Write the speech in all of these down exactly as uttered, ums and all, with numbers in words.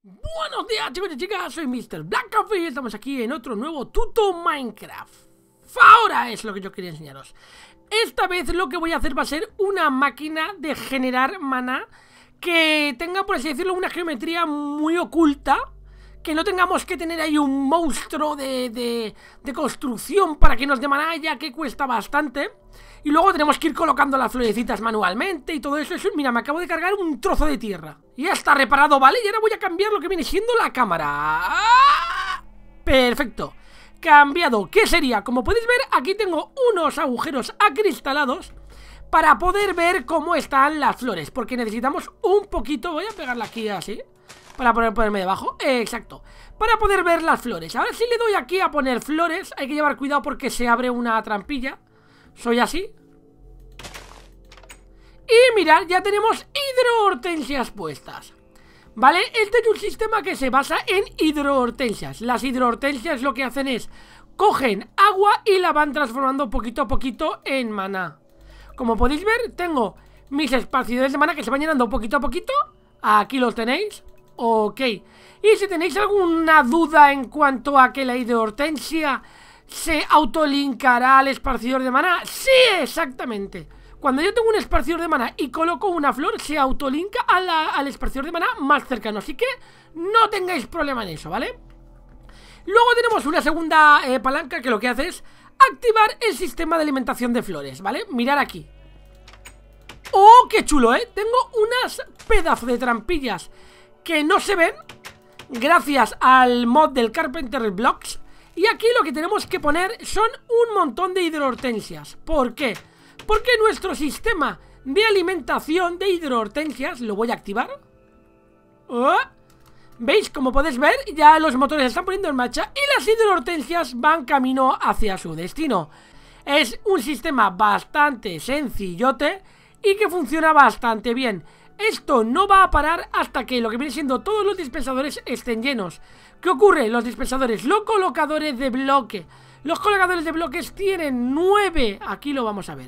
Buenos días, chicos y chicas, soy míster Black Coffee y estamos aquí en otro nuevo tuto Minecraft. Ahora es lo que yo quería enseñaros. Esta vez lo que voy a hacer va a ser una máquina de generar maná que tenga, por así decirlo, una geometría muy oculta, que no tengamos que tener ahí un monstruo de, de, de construcción para que nos dé maná, ya que cuesta bastante. Y luego tenemos que ir colocando las florecitas manualmente y todo eso. eso Mira, me acabo de cargar un trozo de tierra. Y ya está reparado, ¿vale? Y ahora voy a cambiar lo que viene siendo la cámara. ¡Ah! Perfecto. Cambiado. ¿Qué sería? Como podéis ver, aquí tengo unos agujeros acristalados para poder ver cómo están las flores, porque necesitamos un poquito. Voy a pegarla aquí así para poder ponerme debajo. Eh, exacto. Para poder ver las flores. Ahora si le doy aquí a poner flores, hay que llevar cuidado porque se abre una trampilla. Soy así. Y mirad, ya tenemos hidrohortensias puestas, ¿vale? Este es un sistema que se basa en hidrohortensias. Las hidrohortensias lo que hacen es cogen agua y la van transformando poquito a poquito en maná. Como podéis ver, tengo mis esparcidores de maná que se van llenando poquito a poquito. Aquí los tenéis. Ok. Y si tenéis alguna duda en cuanto a que la hidrohortensia se autolinkará al esparcidor de maná, sí, exactamente. Cuando yo tengo un esparcidor de maná y coloco una flor, se autolinka a la, al esparcidor de maná más cercano. Así que no tengáis problema en eso, ¿vale? Luego tenemos una segunda eh, palanca que lo que hace es activar el sistema de alimentación de flores, ¿vale? Mirad aquí. ¡Oh, qué chulo, eh! Tengo unas pedazos de trampillas que no se ven gracias al mod del Carpenter Blocks. Y aquí lo que tenemos que poner son un montón de hidrohortensias. ¿Por qué? Porque nuestro sistema de alimentación de hidrohortensias lo voy a activar. ¿Oh? ¿Veis? Como podéis ver, ya los motores se están poniendo en marcha y las hidrohortensias van camino hacia su destino. Es un sistema bastante sencillote y que funciona bastante bien. Esto no va a parar hasta que lo que viene siendo todos los dispensadores estén llenos. ¿Qué ocurre? Los dispensadores, los colocadores de bloque. Los colocadores de bloques tienen nueve. Aquí lo vamos a ver.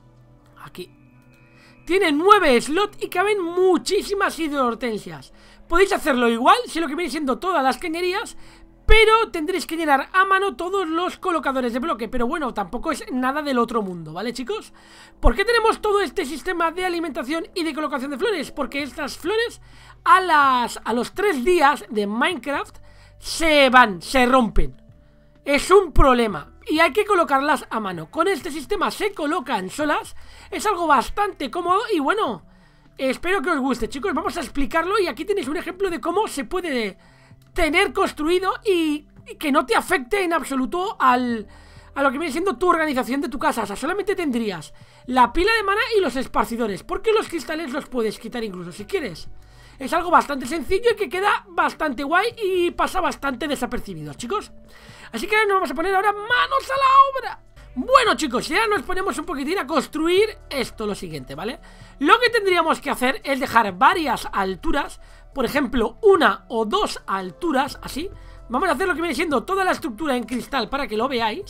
Aquí. Tienen nueve slots y caben muchísimas hidrohortensias. Podéis hacerlo igual si lo que viene siendo todas las cañerías, pero tendréis que llenar a mano todos los colocadores de bloque. Pero bueno, tampoco es nada del otro mundo, ¿vale, chicos? ¿Por qué tenemos todo este sistema de alimentación y de colocación de flores? Porque estas flores a, las, a los tres días de Minecraft se van, se rompen. Es un problema y hay que colocarlas a mano. Con este sistema se colocan solas. Es algo bastante cómodo y bueno, espero que os guste, chicos. Vamos a explicarlo y aquí tenéis un ejemplo de cómo se puede tener construido y, y que no te afecte en absoluto al, a lo que viene siendo tu organización de tu casa. O sea, solamente tendrías la pila de maná y los esparcidores, porque los cristales los puedes quitar incluso si quieres. Es algo bastante sencillo y que queda bastante guay y pasa bastante desapercibido, chicos. Así que ahora nos vamos a poner ahora manos a la obra. Bueno, chicos, ya nos ponemos un poquitín a construir esto, lo siguiente, ¿vale? Lo que tendríamos que hacer es dejar varias alturas, por ejemplo, una o dos alturas, así. Vamos a hacer lo que viene siendo toda la estructura en cristal para que lo veáis.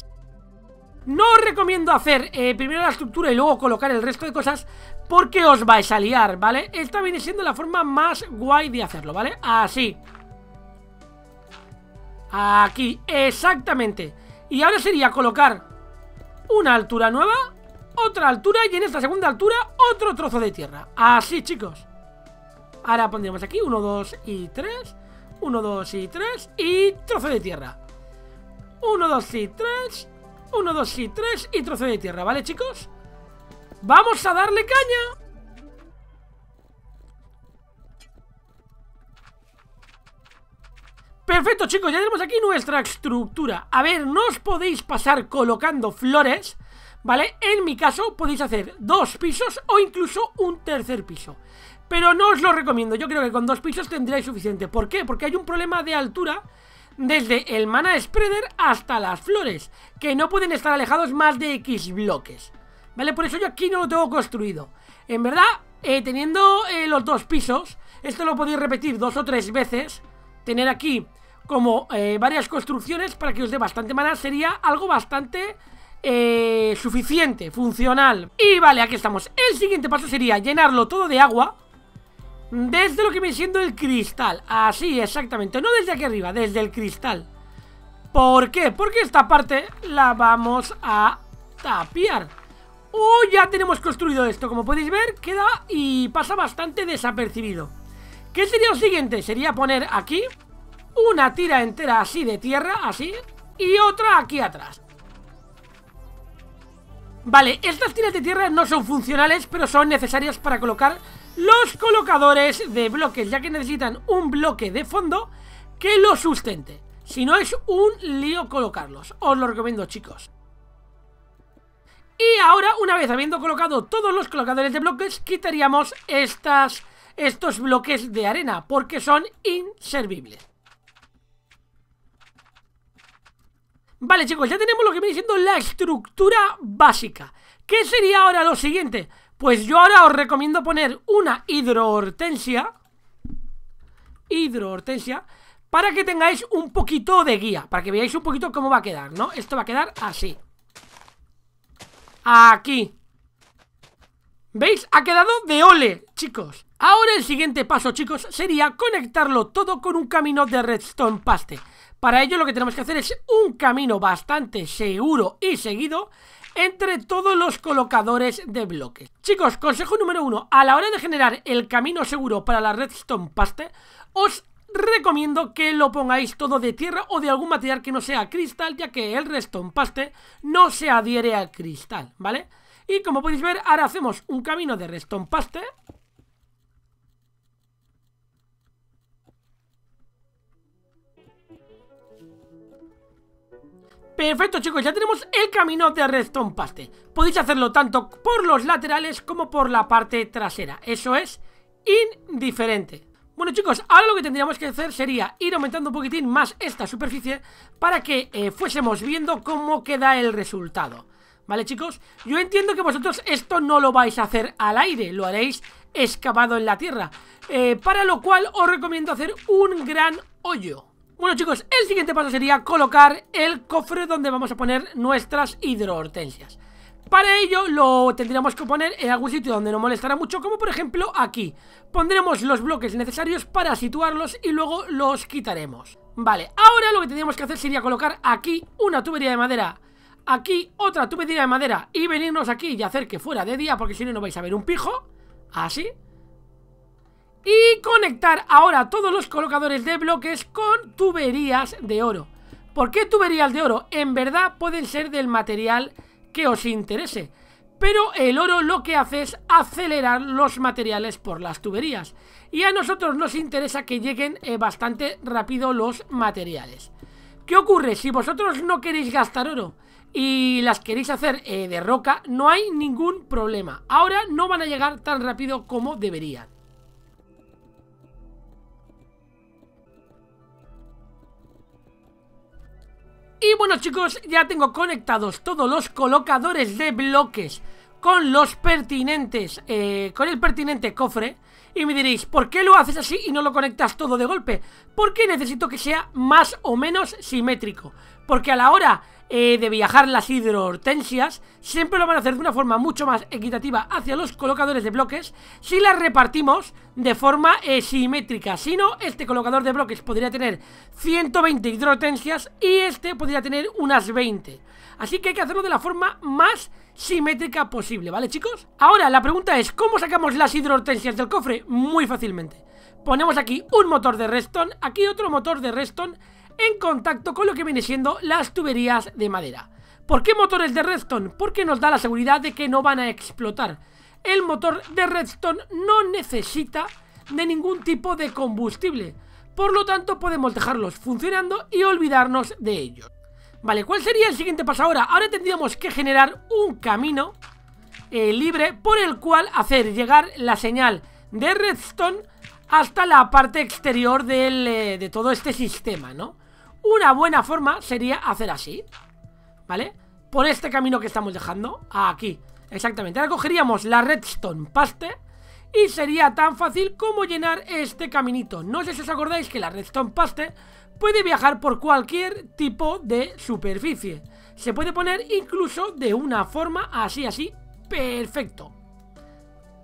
No os recomiendo hacer eh, primero la estructura y luego colocar el resto de cosas, porque os vais a liar, ¿vale? Esta viene siendo la forma más guay de hacerlo, ¿vale? Así. Aquí, exactamente. Y ahora sería colocar una altura nueva, otra altura y en esta segunda altura otro trozo de tierra. Así, chicos. Ahora pondríamos aquí uno, dos y tres. uno, dos y tres y trozo de tierra. uno, dos y tres. uno, dos y tres y trozo de tierra, ¿vale, chicos? ¡Vamos a darle caña! Perfecto, chicos, ya tenemos aquí nuestra estructura. A ver, no os podéis pasar colocando flores, ¿vale? En mi caso podéis hacer dos pisos o incluso un tercer piso, pero no os lo recomiendo. Yo creo que con dos pisos tendréis suficiente. ¿Por qué? Porque hay un problema de altura desde el mana spreader hasta las flores, que no pueden estar alejados más de X bloques, ¿vale? Por eso yo aquí no lo tengo construido. En verdad, eh, teniendo eh, los dos pisos, esto lo podéis repetir dos o tres veces. Tener aquí como eh, varias construcciones para que os dé bastante mana sería algo bastante eh, suficiente, funcional. Y vale, aquí estamos. El siguiente paso sería llenarlo todo de agua desde lo que viene siendo el cristal. Así, exactamente, no desde aquí arriba, desde el cristal. ¿Por qué? Porque esta parte la vamos a tapiar. Oh, ya tenemos construido esto. Como podéis ver, queda y pasa bastante desapercibido. ¿Qué sería lo siguiente? Sería poner aquí una tira entera así de tierra, así, y otra aquí atrás. Vale, estas tiras de tierra no son funcionales, pero son necesarias para colocar los colocadores de bloques, ya que necesitan un bloque de fondo que los sustente. Si no, es un lío colocarlos. Os lo recomiendo, chicos. Y ahora, una vez habiendo colocado todos los colocadores de bloques, quitaríamos estas, estos bloques de arena, porque son inservibles. Vale, chicos, ya tenemos lo que viene siendo la estructura básica. ¿Qué sería ahora lo siguiente? Pues yo ahora os recomiendo poner una hidrohortensia Hidrohortensia para que tengáis un poquito de guía, para que veáis un poquito cómo va a quedar, ¿no? Esto va a quedar así. Aquí. ¿Veis? Ha quedado de ole, chicos. Ahora el siguiente paso, chicos, sería conectarlo todo con un camino de redstone paste. Para ello lo que tenemos que hacer es un camino bastante seguro y seguido entre todos los colocadores de bloques. Chicos, consejo número uno. A la hora de generar el camino seguro para la redstone paste, os recomiendo que lo pongáis todo de tierra o de algún material que no sea cristal, ya que el redstone paste no se adhiere al cristal, ¿vale? Y como podéis ver, ahora hacemos un camino de redstone paste. Perfecto, chicos, ya tenemos el camino de redstone paste. Podéis hacerlo tanto por los laterales como por la parte trasera. Eso es indiferente. Bueno, chicos, ahora lo que tendríamos que hacer sería ir aumentando un poquitín más esta superficie para que eh, fuésemos viendo cómo queda el resultado. ¿Vale, chicos? Yo entiendo que vosotros esto no lo vais a hacer al aire, lo haréis excavado en la tierra, eh, para lo cual os recomiendo hacer un gran hoyo. Bueno, chicos, el siguiente paso sería colocar el cofre donde vamos a poner nuestras hidrohortensias. Para ello lo tendríamos que poner en algún sitio donde no molestará mucho, como por ejemplo aquí. Pondremos los bloques necesarios para situarlos y luego los quitaremos. Vale, ahora lo que tendríamos que hacer sería colocar aquí una tubería de madera, aquí otra tubería de madera y venirnos aquí y hacer que fuera de día, porque si no, no vais a ver un pijo. Así. Y conectar ahora todos los colocadores de bloques con tuberías de oro. ¿Por qué tuberías de oro? En verdad pueden ser del material que os interese, pero el oro lo que hace es acelerar los materiales por las tuberías, y a nosotros nos interesa que lleguen eh, bastante rápido los materiales. ¿Qué ocurre? Si vosotros no queréis gastar oro y las queréis hacer eh, de roca, no hay ningún problema. Ahora no van a llegar tan rápido como deberían. Y bueno, chicos, ya tengo conectados todos los colocadores de bloques con los pertinentes, eh, con el pertinente cofre. Y me diréis, ¿por qué lo haces así y no lo conectas todo de golpe? Porque necesito que sea más o menos simétrico. Porque a la hora eh, de viajar las hidrohortensias siempre lo van a hacer de una forma mucho más equitativa hacia los colocadores de bloques si las repartimos de forma eh, simétrica. Si no, este colocador de bloques podría tener ciento veinte hidrohortensias y este podría tener unas veinte. Así que hay que hacerlo de la forma más simétrica posible, ¿vale, chicos? Ahora la pregunta es, ¿cómo sacamos las hidrohortensias del cofre? Muy fácilmente. Ponemos aquí un motor de redstone, aquí otro motor de redstone en contacto con lo que viene siendo las tuberías de madera. ¿Por qué motores de redstone? Porque nos da la seguridad de que no van a explotar. El motor de redstone no necesita de ningún tipo de combustible, por lo tanto podemos dejarlos funcionando y olvidarnos de ellos. Vale, ¿cuál sería el siguiente paso ahora? Ahora tendríamos que generar un camino eh, libre por el cual hacer llegar la señal de redstone hasta la parte exterior del, eh, de todo este sistema, ¿no? Una buena forma sería hacer así, ¿vale? Por este camino que estamos dejando, aquí, exactamente. Ahora cogeríamos la redstone paste y sería tan fácil como llenar este caminito. No sé si os acordáis que la redstone paste puede viajar por cualquier tipo de superficie. Se puede poner incluso de una forma así, así, perfecto.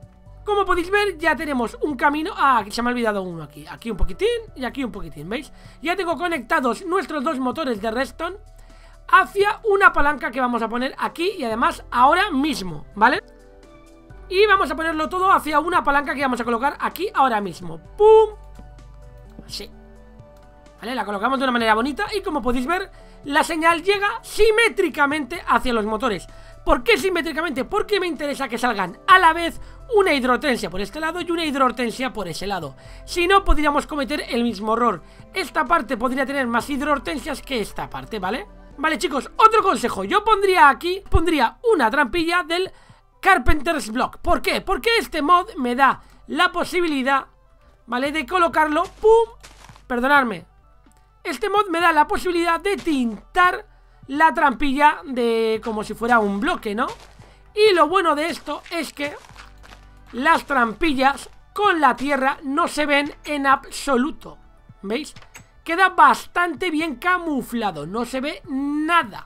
Como podéis ver, ya tenemos un camino. Ah, se me ha olvidado uno aquí. Aquí un poquitín y aquí un poquitín, ¿veis? Ya tengo conectados nuestros dos motores de redstone hacia una palanca que vamos a poner aquí y además ahora mismo, ¿vale? Y vamos a ponerlo todo hacia una palanca que vamos a colocar aquí ahora mismo. ¡Pum! Así. ¿Vale? La colocamos de una manera bonita y como podéis ver, la señal llega simétricamente hacia los motores. ¿Por qué simétricamente? Porque me interesa que salgan a la vez una hidrohortensia por este lado y una hidrohortensia por ese lado. Si no, podríamos cometer el mismo error. Esta parte podría tener más hidrohortensias que esta parte, ¿vale? Vale, chicos, otro consejo. Yo pondría aquí, pondría una trampilla del Carpenter's Block. ¿Por qué? Porque este mod me da la posibilidad, ¿vale? De colocarlo, ¡pum! Perdonadme. Este mod me da la posibilidad de tintar la trampilla de como si fuera un bloque, ¿no? Y lo bueno de esto es que las trampillas con la tierra no se ven en absoluto. ¿Veis? Queda bastante bien camuflado, no se ve nada.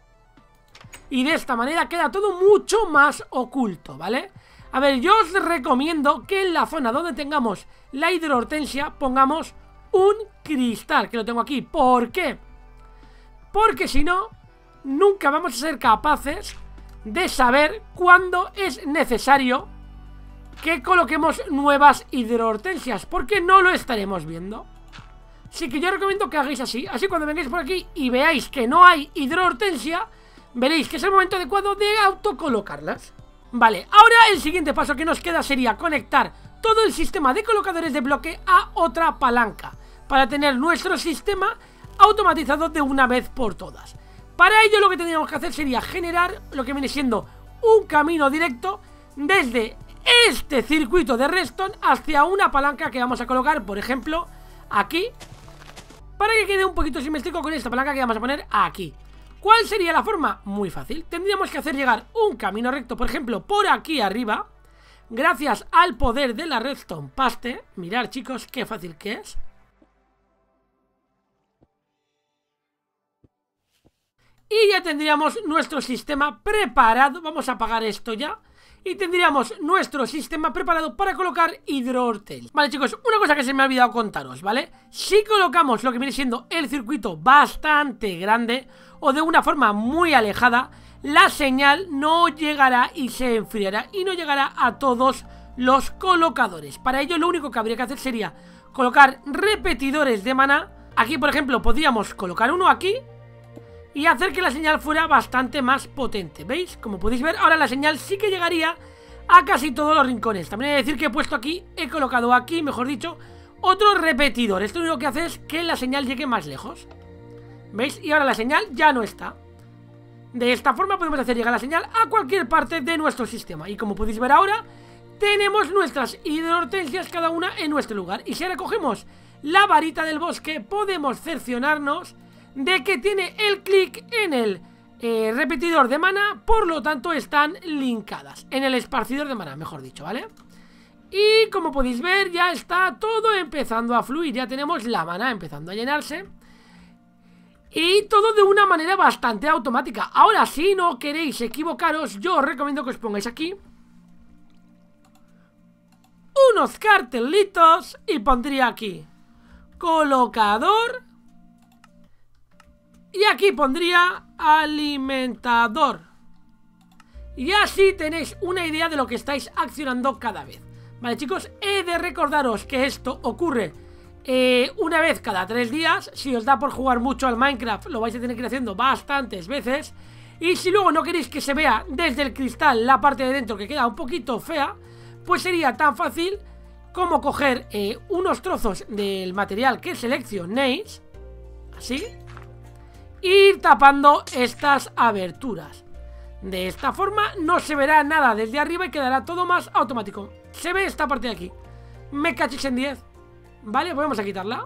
Y de esta manera queda todo mucho más oculto, ¿vale? A ver, yo os recomiendo que en la zona donde tengamos la hidrohortensia pongamos un cristal, que lo tengo aquí. ¿Por qué? Porque si no, nunca vamos a ser capaces de saber cuándo es necesario que coloquemos nuevas hidrohortensias, porque no lo estaremos viendo. Así que yo recomiendo que hagáis así. Así cuando vengáis por aquí y veáis que no hay hidrohortensia, veréis que es el momento adecuado de autocolocarlas. Vale, ahora el siguiente paso que nos queda sería conectar todo el sistema de colocadores de bloque a otra palanca, para tener nuestro sistema automatizado de una vez por todas. Para ello lo que tendríamos que hacer sería generar lo que viene siendo un camino directo desde este circuito de redstone hacia una palanca que vamos a colocar, por ejemplo, aquí, para que quede un poquito simétrico con esta palanca que vamos a poner aquí. ¿Cuál sería la forma? Muy fácil. Tendríamos que hacer llegar un camino recto, por ejemplo, por aquí arriba, gracias al poder de la redstone paste. Mirad, chicos, qué fácil que es. Y ya tendríamos nuestro sistema preparado. Vamos a apagar esto ya. Y tendríamos nuestro sistema preparado para colocar hidrohortensia. Vale, chicos, una cosa que se me ha olvidado contaros, ¿vale? Si colocamos lo que viene siendo el circuito bastante grande o de una forma muy alejada, la señal no llegará y se enfriará y no llegará a todos los colocadores. Para ello lo único que habría que hacer sería colocar repetidores de maná. Aquí, por ejemplo, podríamos colocar uno aquí y hacer que la señal fuera bastante más potente. ¿Veis? Como podéis ver, ahora la señal sí que llegaría a casi todos los rincones. También he de decir que he puesto aquí, he colocado aquí, mejor dicho, otro repetidor. Esto lo único que hace es que la señal llegue más lejos. ¿Veis? Y ahora la señal ya no está. De esta forma podemos hacer llegar la señal a cualquier parte de nuestro sistema. Y como podéis ver ahora, tenemos nuestras hidrohortensias cada una en nuestro lugar. Y si ahora cogemos la varita del bosque, podemos cerciorarnos de que tiene el clic en el eh, repetidor de maná, por lo tanto están linkadas en el esparcidor de maná, mejor dicho, ¿vale? Y como podéis ver, ya está todo empezando a fluir, ya tenemos la maná empezando a llenarse y todo de una manera bastante automática. Ahora, si no queréis equivocaros, yo os recomiendo que os pongáis aquí unos cartelitos y pondría aquí colocador. Y aquí pondría alimentador. Y así tenéis una idea de lo que estáis accionando cada vez. Vale, chicos, he de recordaros que esto ocurre eh, una vez cada tres días. Si os da por jugar mucho al Minecraft, lo vais a tener que ir haciendo bastantes veces. Y si luego no queréis que se vea desde el cristal la parte de dentro, que queda un poquito fea, pues sería tan fácil como coger eh, unos trozos del material que seleccionéis, así, ir tapando estas aberturas. De esta forma no se verá nada desde arriba y quedará todo más automático. Se ve esta parte de aquí. Me cachis en diez. Vale, pues vamos a quitarla.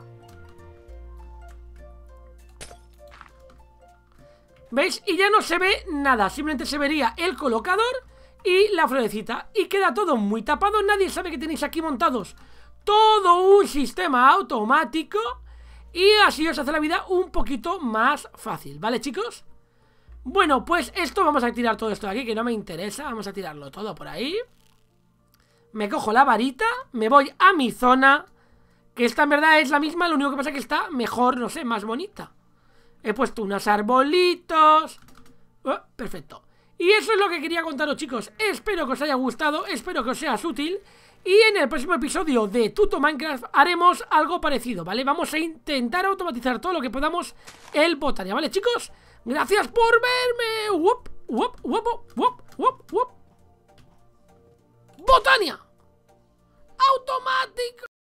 ¿Veis? Y ya no se ve nada. Simplemente se vería el colocador y la florecita. Y queda todo muy tapado. Nadie sabe que tenéis aquí montados todo un sistema automático. Y así os hace la vida un poquito más fácil, ¿vale, chicos? Bueno, pues esto, vamos a tirar todo esto de aquí, que no me interesa. Vamos a tirarlo todo por ahí. Me cojo la varita, me voy a mi zona, que esta en verdad es la misma, lo único que pasa es que está mejor, no sé, más bonita. He puesto unos arbolitos. Oh, perfecto. Y eso es lo que quería contaros, chicos. Espero que os haya gustado, espero que os sea útil. Y en el próximo episodio de Tuto Minecraft haremos algo parecido, ¿vale? Vamos a intentar automatizar todo lo que podamos el Botania, ¿vale, chicos? Gracias por verme. ¡Wup, wup, wup, wup, wup, wup! ¡Botania! ¡Automático!